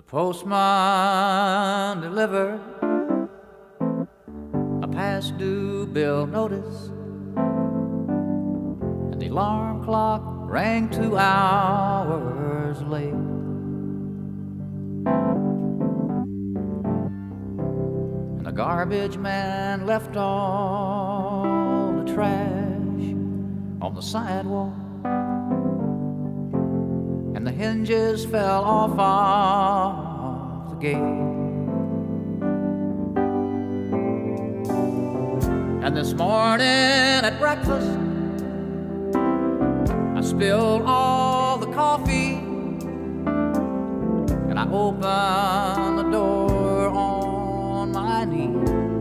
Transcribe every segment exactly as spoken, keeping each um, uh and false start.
postman delivered a past due bill notice, and the alarm clock rang two hours late. And the garbage man left all the trash on the sidewalk, and the hinges fell off of the gate. And this morning at breakfast, I spilled all the coffee, and I opened the door on my knee.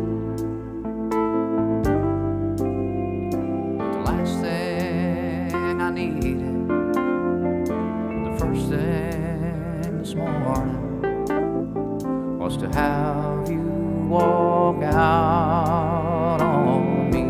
But the last thing I needed, first thing this morning, was to have you walk out on me.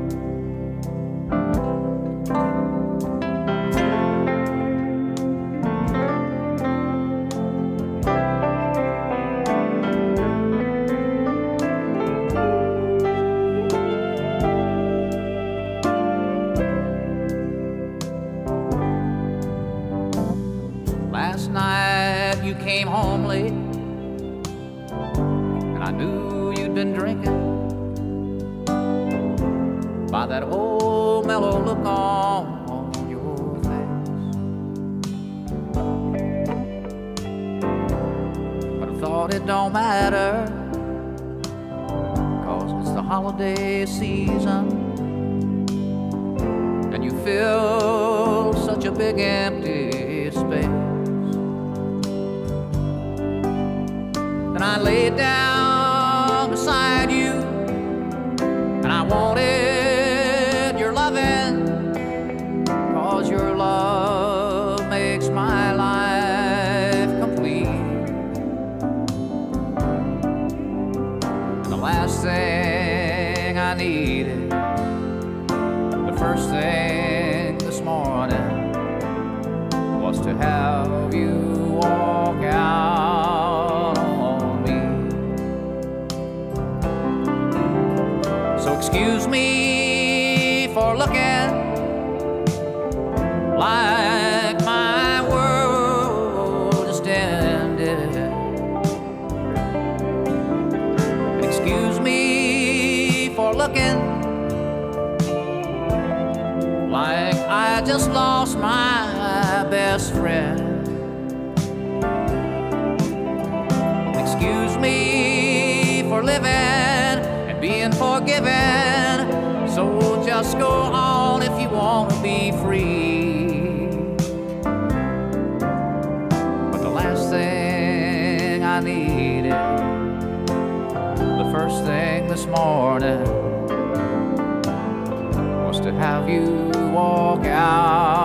Last night you came home late, and I knew you'd been drinking by that old mellow look on your face. But I thought it don't matter, 'cause it's the holiday season, and you fill such a big empty space. And I laid down beside you, and I wanted your loving, 'cause your love makes my life complete. And the last thing I needed, the first thing this morning, was to have you walk out. Excuse me for looking like my world just ended. Excuse me for looking like I just lost my best friend. Excuse me for living, being forgiven, so just go on if you want to be free. But the last thing I needed, the first thing this morning, was to have you walk out